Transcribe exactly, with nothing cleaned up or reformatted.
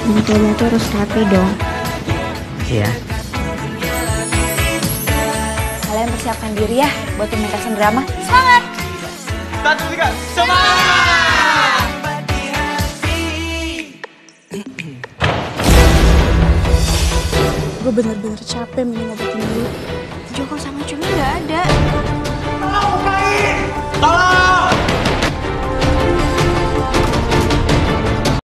Mencoba tuh harus rapi dong. Iya. Kalian persiapkan diri ya buat pementasan drama. Semangat! Satu, tiga, semangat! Gue bener-bener capek minum obat ini. Joko sama Cumi